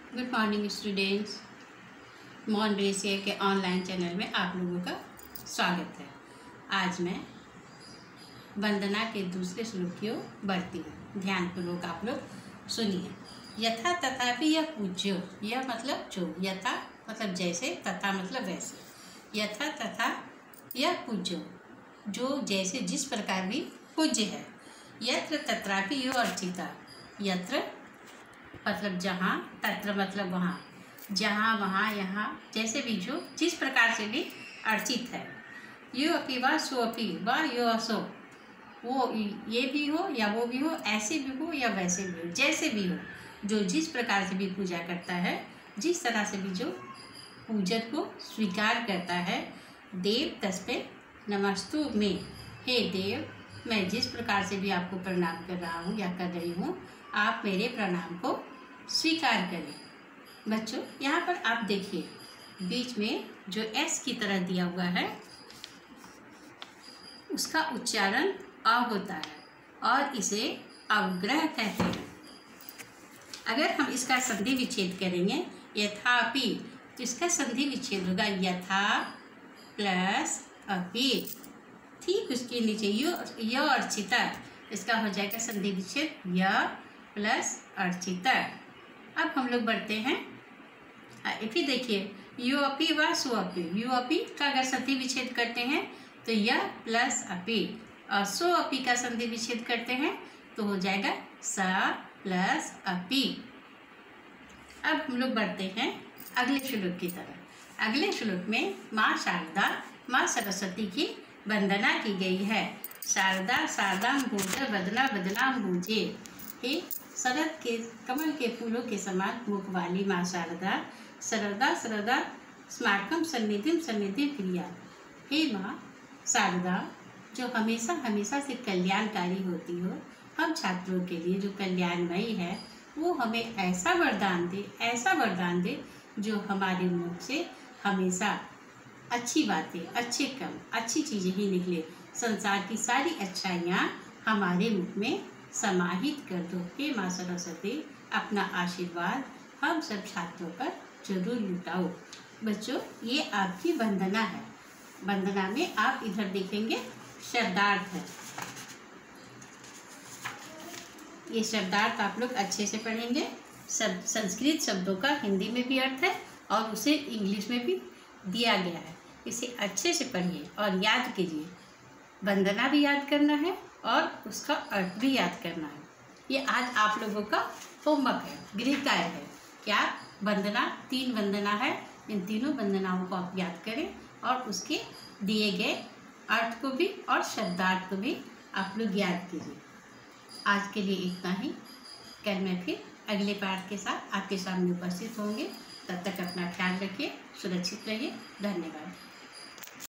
Good morning students. मॉन्ब्रेसिया के online channel में आप लोगों का स्वागत है। आज मैं वंदना के दूसरे श्लोक की ओर बढ़ती हूँ। ध्यानपूर्वक आप लोग सुनिए। यथा तथापि यह पूज्यो, यह मतलब जो, यथा मतलब जैसे, तथा मतलब वैसे। यथा तथा यह पूज्यो, जो जैसे जिस प्रकार भी पूज्य है। यत्र तत्रापि यो अर्चिता, यत्र मतलब जहाँ, तत्र मतलब वहाँ, जहाँ वहाँ यहाँ, जैसे भी जो जिस प्रकार से भी अर्चित है। यो अपि वा सो अपि वा यो असो, वो ये भी हो या वो भी हो, ऐसे भी हो या वैसे भी हो, जैसे भी हो, जो जिस प्रकार से भी पूजा करता है, जिस तरह से भी जो पूजक को स्वीकार करता है। देव तस्मै नमस्तु में, हे देव, मैं जिस प्रकार से भी आपको प्रणाम कर रहा हूँ या कर रही हूँ, आप मेरे प्रणाम को स्वीकार करें। बच्चों, यहाँ पर आप देखिए, बीच में जो एस की तरह दिया हुआ है उसका उच्चारण अ होता है और इसे अवग्रह कहते हैं। अगर हम इसका संधि विच्छेद करेंगे यथापि, तो इसका संधि विच्छेद होगा यथा प्लस अपि। ठीक उसके नीचे यो अर्चिता, इसका हो जाएगा संधि विच्छेद य प्लस अर्चिता। अब हम लोग बढ़ते हैं। फिर देखिए, यो अपि व सो अपि, यो अपि का अगर संधि विच्छेद करते हैं तो य प्लस अपि, और सो अपि का संधि विच्छेद करते हैं तो हो जाएगा स प्लस अपि। अब हम लोग बढ़ते हैं अगले श्लोक की तरफ। अगले श्लोक में माँ शारदा, माँ सरस्वती की वंदना की गई है। शारदा शारदाम भूज बदना बदनाम भूजे, हे शरद के कमल के फूलों के समान मुख वाली माँ शारदा, सरदा सरदा स्मार्कम सन्निधिम सन्निधि प्रिया। हे माँ शारदा, जो हमेशा हमेशा से कल्याणकारी होती हो, हम छात्रों के लिए जो कल्याणमयी है, वो हमें ऐसा वरदान दे, ऐसा वरदान दे जो हमारे मुख से हमेशा अच्छी बातें, अच्छे कर्म, अच्छी चीज़ें ही निकले। संसार की सारी अच्छाइयाँ हमारे मुख में समाहित कर दो। हे माँ सरस्वती, अपना आशीर्वाद हम सब छात्रों पर जरूर लुटाओ। बच्चों, ये आपकी वंदना है। वंदना में आप इधर देखेंगे शब्दार्थ है। ये शब्दार्थ आप लोग अच्छे से पढ़ेंगे। सब संस्कृत शब्दों का हिंदी में भी अर्थ है और उसे इंग्लिश में भी दिया गया है। इसे अच्छे से पढ़िए और याद कीजिए। वंदना भी याद करना है और उसका अर्थ भी याद करना है। ये आज आप लोगों का होमवर्क है, गृह कार्य है। क्या वंदना, 3 वंदना है, इन तीनों वंदनाओं को आप याद करें और उसके दिए गए अर्थ को भी और शब्दार्थ को भी आप लोग याद कीजिए। आज के लिए इतना ही। कल मैं फिर अगले पाठ के साथ आपके सामने उपस्थित होंगे। तब तक अपना ख्याल रखिए, सुरक्षित रहिए। धन्यवाद।